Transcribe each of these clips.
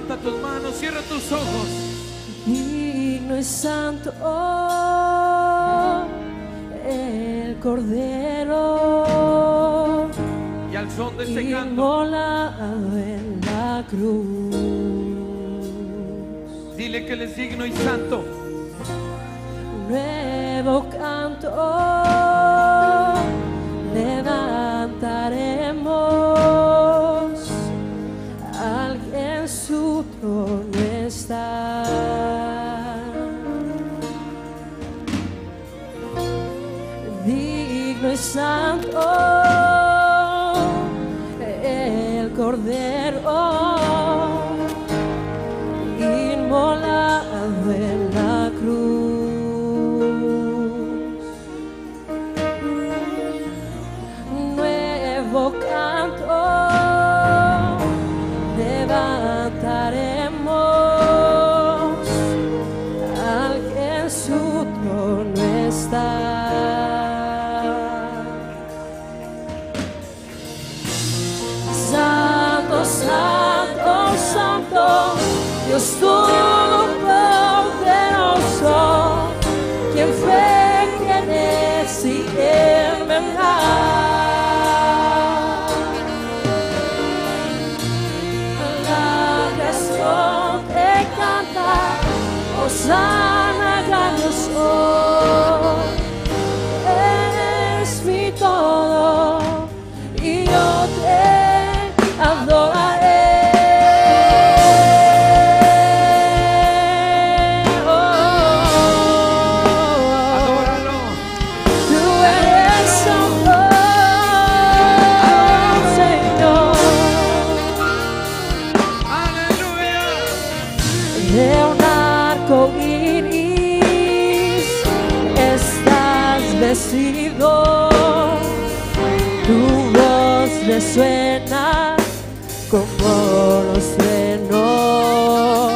Levanta tus manos, cierra tus ojos. Digno y santo el Cordero, Y al son de este canto, inmolado en la cruz. dile que Él es digno y santo. Nuevo canto levantaremos al que en su trono está. Digno y santo el Cordero, inmolado en la cruz. Nuevo canto levantaremos al que en su trono está. Santo, santo, santo, Dios todopoderoso, quien fue, quien es y quien vendrá. La creación te canta, Hosana, gran yo soy. Eres mi todo y yo te adoraré. Adóralo. Tú eres santo, Señor. Aleluya. De un arco iris estás vestido, tu voz resuena como los truenos.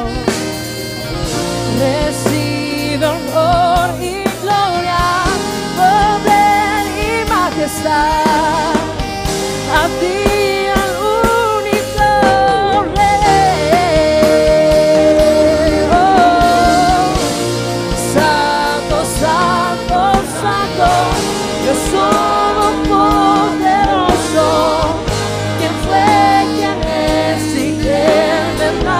Recibe honor y gloria, poder y majestad a ti, al único Rey. Oh, santo, santo, santo, Dios todopoderoso, quien fue, quien es y quien vendrá.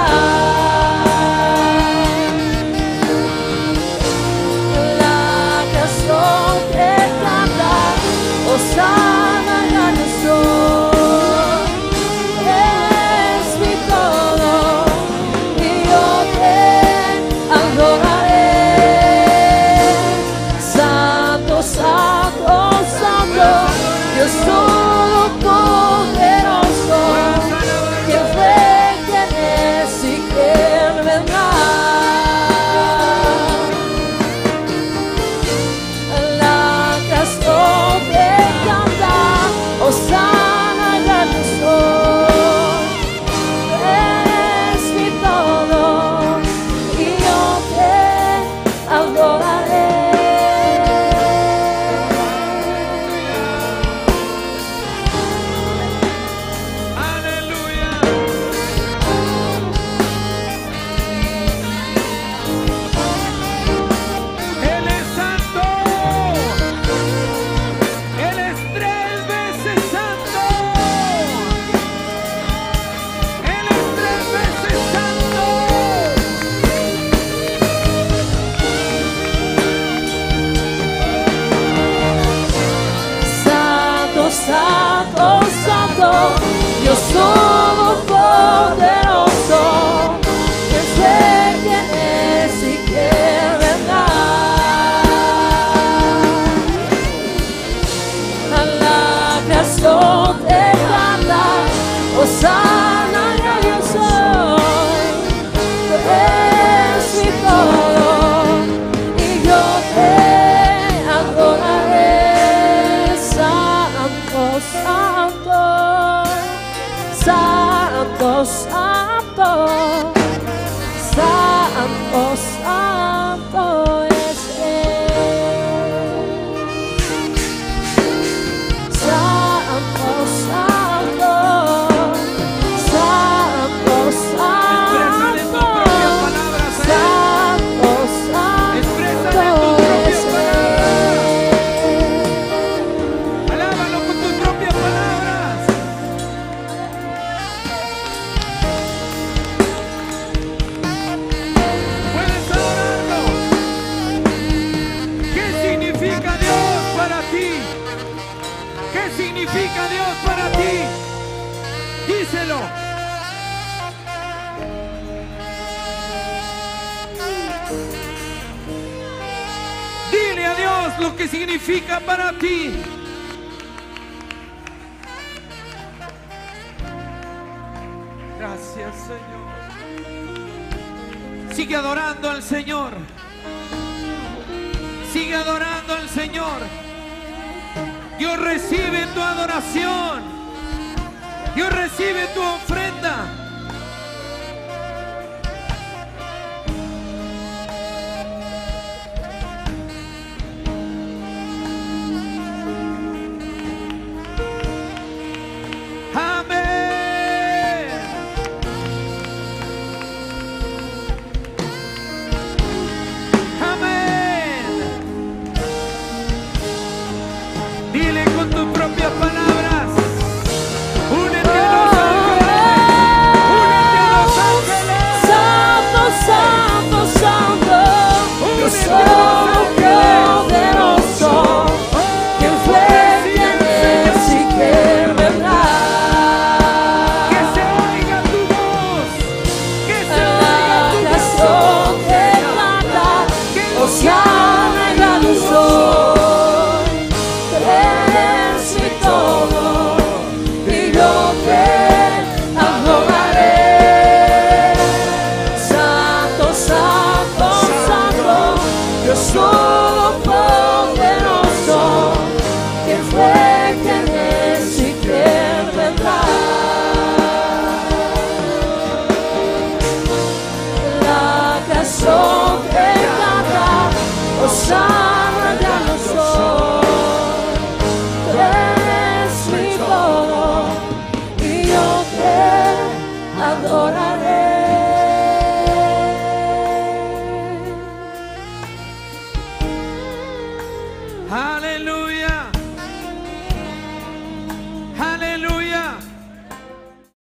La creación te canta, Hosana, gran yo soy. Es mi todo y yo te adoraré. Santo, santo, santo, Dios todopoderoso, quien fue, quien es y quien vendrá. La creación te canta, Hosana, gran yo soy. Eres mi todo y yo te adoraré. Aleluya. Él es santo. Él es 3 veces santo. Él es 3 veces santo. Santo, santo, santo, Dios todopoderoso, quien fue, quien es y quien vendrá. A la creación te canta, Hosana, gran yo soy. Tú eres mi todo y yo te adoraré. Santo, santo, santo, santo, santo, santo es Él. Santo, santo, santo, santo. Dios lo que significa para ti. Gracias, Señor. Sigue adorando al Señor. Sigue adorando al Señor. Dios recibe tu adoración. Dios recibe tu ofrenda.